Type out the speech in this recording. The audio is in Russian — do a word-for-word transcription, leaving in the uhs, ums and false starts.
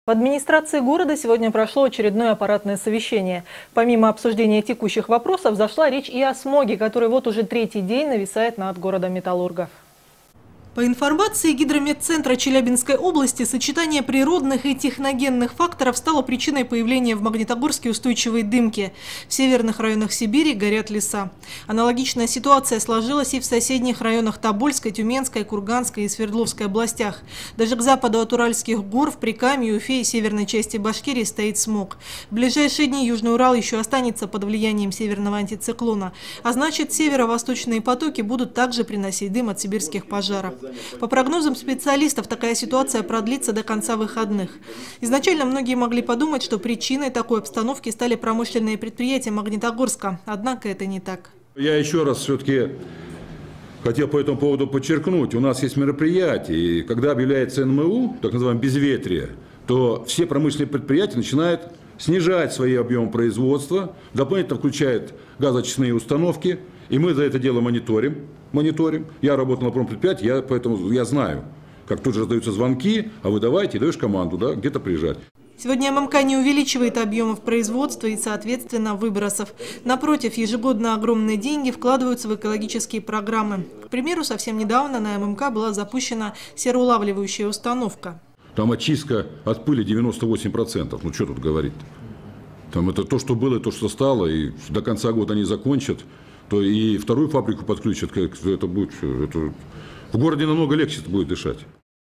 В администрации города сегодня прошло очередное аппаратное совещание. Помимо обсуждения текущих вопросов, зашла речь и о смоге, который вот уже третий день нависает над городом металлургов. По информации Гидрометцентра Челябинской области, сочетание природных и техногенных факторов стало причиной появления в Магнитогорске устойчивой дымки. В северных районах Сибири горят леса. Аналогичная ситуация сложилась и в соседних районах Тобольской, Тюменской, Курганской и Свердловской областях. Даже к западу от Уральских гор в Прикамье, Уфе и северной части Башкирии стоит смог. В ближайшие дни Южный Урал еще останется под влиянием северного антициклона. А значит, северо-восточные потоки будут также приносить дым от сибирских пожаров. По прогнозам специалистов, такая ситуация продлится до конца выходных. Изначально многие могли подумать, что причиной такой обстановки стали промышленные предприятия Магнитогорска. Однако это не так. Я еще раз все-таки хотел по этому поводу подчеркнуть. У нас есть мероприятие, и когда объявляется эн эм у, так называемое безветрие, то все промышленные предприятия начинают снижать свои объемы производства, дополнительно включают газоочистные установки, и мы за это дело мониторим. мониторим. Я работал на промпредприятии, я, поэтому я знаю, как тут же раздаются звонки, а вы давайте, даешь команду, да, где-то приезжать. Сегодня эм эм ка не увеличивает объемов производства и, соответственно, выбросов. Напротив, ежегодно огромные деньги вкладываются в экологические программы. К примеру, совсем недавно на эм эм ка была запущена сероулавливающая установка. Там очистка от пыли девяносто восемь процентов. Ну, что тут говорить-то? Там это то, что было, и то, что стало, и до конца года они закончат, то и вторую фабрику подключат. Это будет, это, в городе намного легче будет дышать.